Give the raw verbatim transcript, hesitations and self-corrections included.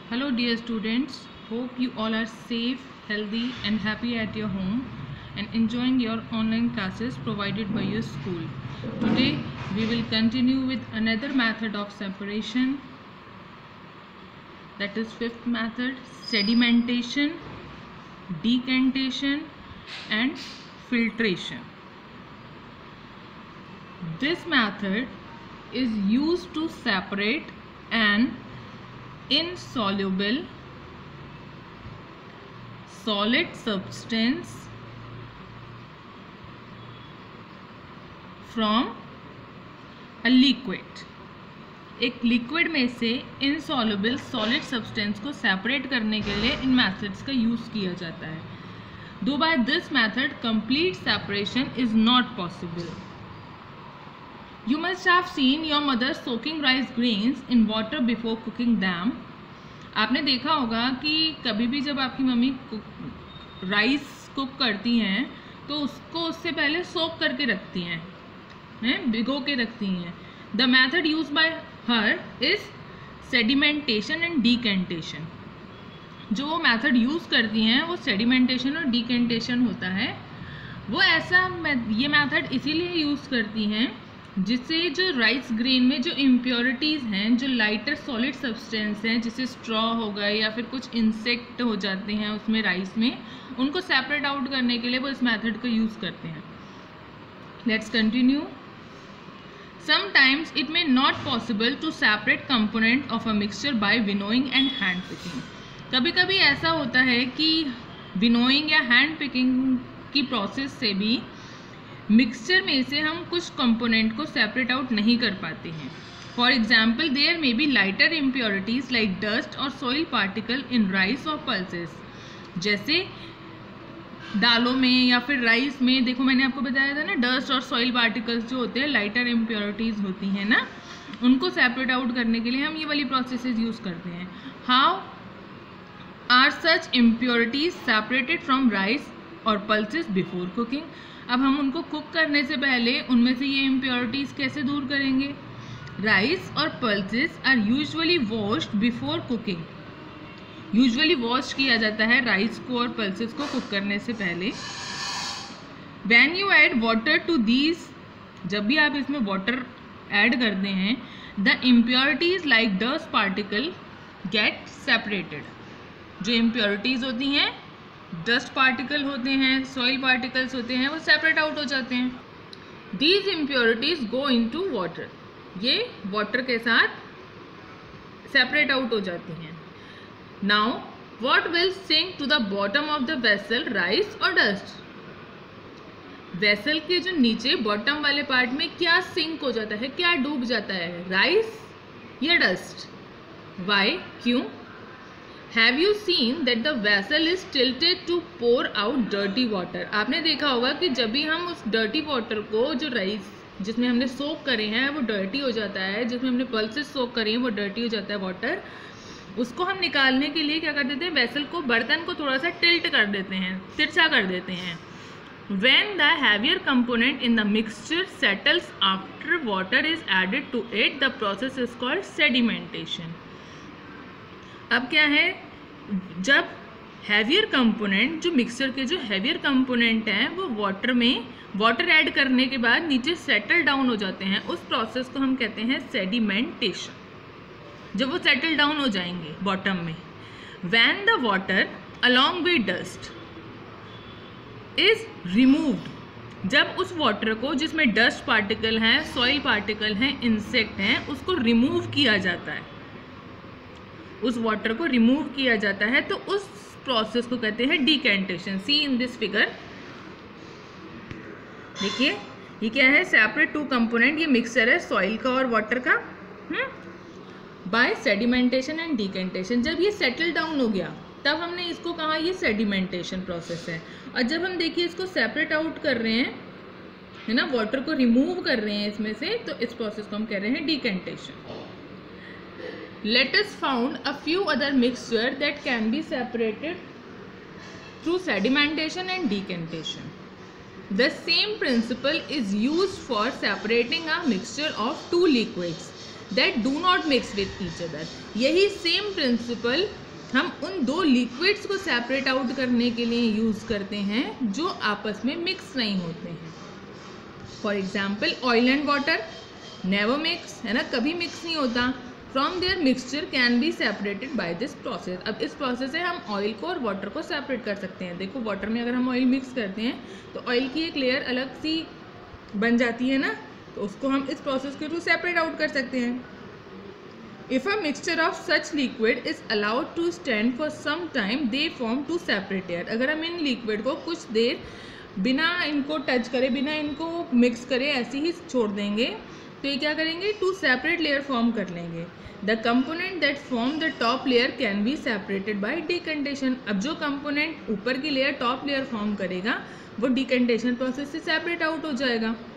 Hello dear students, hope you all are safe, healthy and happy at your home and enjoying your online classes provided by your school. Today we will continue with another method of separation, that is fifth method, sedimentation, decantation and filtration. This method is used to separate an insoluble solid substance from a liquid. एक liquid में से insoluble solid substance को separate करने के लिए इन methods का use किया जाता है. Though by this method complete separation is not possible. You must have seen your mother soaking rice grains in water before cooking them. आपने देखा होगा कि कभी भी जब आपकी मम्मी राइस कुक करती हैं तो उसको उससे पहले सोक करके रखती हैं, हैं भिगो के रखती हैं. The method used by her is sedimentation and decantation. जो वो मेथड यूज़ करती हैं वो सेडिमेंटेशन और डिकेंटेशन होता है. वो ऐसा ये मेथड इसीलिए यूज़ करती हैं जिससे जो राइस ग्रेन में जो इम्प्योरिटीज़ हैं, जो लाइटर सॉलिड सब्सटेंस हैं, जैसे स्ट्रॉ हो गए या फिर कुछ इंसेक्ट हो जाते हैं उसमें राइस में, उनको सेपरेट आउट करने के लिए वो इस मेथड का यूज़ करते हैं. Let's continue. Sometimes it may not possible to separate component of a mixture by winnowing and hand picking. कभी कभी ऐसा होता है कि विनोइंग या हैंड पिकिंग की प्रोसेस से भी मिक्सचर में से हम कुछ कंपोनेंट को सेपरेट आउट नहीं कर पाते हैं. For example there may be lighter impurities like dust और सॉइल पार्टिकल इन राइस और पल्सेस. जैसे दालों में या फिर राइस में, देखो मैंने आपको बताया था ना, डस्ट और सॉइल पार्टिकल्स जो होते हैं लाइटर इम्प्योरिटीज़ होती हैं ना, उनको सेपरेट आउट करने के लिए हम ये वाली प्रोसेसेस यूज़ करते हैं. How are such impurities separated from rice और पल्सेस बिफोर कुकिंग. अब हम उनको कुक करने से पहले उनमें से ये इम्प्योरिटीज़ कैसे दूर करेंगे. राइस और pulses are usually washed before cooking. Usually wash किया जाता है राइस को और पल्सेस को कुक करने से पहले. When you add water to these, जब भी आप इसमें वाटर ऐड करते हैं, the impurities like dust particle get separated. जो इम्प्योरिटीज़ होती हैं, डस्ट पार्टिकल होते हैं, सॉइल पार्टिकल्स होते हैं, वो सेपरेट आउट हो जाते हैं. These impurities go into water. ये वाटर के साथ सेपरेट आउट हो जाती हैं. Now what will sink to the bottom of the vessel, rice और डस्ट. वेसल के जो नीचे बॉटम वाले पार्ट में क्या सिंक हो जाता है, क्या डूब जाता है, राइस या डस्ट. वाई, क्यों. Have you seen that the vessel is tilted to pour out dirty water? आपने देखा होगा कि जब भी हम उस dirty water को, जो राइस जिसमें हमने सोक करे हैं वो dirty हो जाता है, जिसमें हमने पल्सेस सोक करे हैं वो dirty हो जाता है वाटर, उसको हम निकालने के लिए क्या कर देते हैं, वेसल को, बर्तन को थोड़ा सा टिल्ट कर देते हैं, तिरछा कर देते हैं. When the heavier component in the mixture settles after water is added to it, the process is called sedimentation. अब क्या है, जब हैवियर कंपोनेंट, जो मिक्सचर के जो हैवियर कंपोनेंट हैं वो वाटर में, वाटर ऐड करने के बाद नीचे सेटल डाउन हो जाते हैं, उस प्रोसेस को हम कहते हैं सेडिमेंटेशन. जब वो सेटल डाउन हो जाएंगे बॉटम में. When the water along with dust is removed, जब उस वाटर को, जिसमें डस्ट पार्टिकल हैं, सॉइल पार्टिकल हैं, इंसेक्ट हैं, उसको रिमूव किया जाता है, उस वाटर को रिमूव किया जाता है, तो उस प्रोसेस को कहते हैं decantation. See in this figure, देखिए ये क्या है, सेपरेट टू कंपोनेंट, ये मिक्सचर है सॉइल का और वाटर का. By sedimentation and decantation. जब ये सेटल डाउन हो गया तब हमने इसको कहा ये सेडिमेंटेशन प्रोसेस है. और जब हम देखिए इसको सेपरेट आउट कर रहे हैं, है ना, वाटर को रिमूव कर रहे हैं इसमें से, तो इस प्रोसेस को हम कह रहे हैं decantation. Let us found a few other mixture that can be separated through sedimentation and decantation. The same principle is used for separating a mixture of two liquids. That do not mix with each other. यही same principle हम उन दो liquids को separate out करने के लिए use करते हैं जो आपस में मिक्स नहीं होते हैं। For example oil and water never mix, है ना, कभी मिक्स नहीं होता। From there mixture can be separated by this process. अब इस प्रोसेस से हम ऑयल को और वाटर को सेपरेट कर सकते हैं। देखो वाटर में अगर हम ऑयल मिक्स करते हैं तो ऑयल की एक लेयर अलग सी बन जाती है ना, तो उसको हम इस प्रोसेस के थ्रू सेपरेट आउट कर सकते हैं। If a mixture of such liquid is allowed to stand for some time they form two separate layer. अगर हम इन लिक्विड को कुछ देर बिना इनको टच करे, बिना इनको मिक्स करे ऐसे ही छोड़ देंगे तो ये क्या करेंगे, टू सेपरेट लेयर फॉर्म कर लेंगे। The component that form the top layer can be separated by decantation. अब जो कंपोनेंट ऊपर की लेयर टॉप लेयर फॉर्म करेगा वो डिकंडेशन प्रोसेस से सेपरेट आउट हो जाएगा।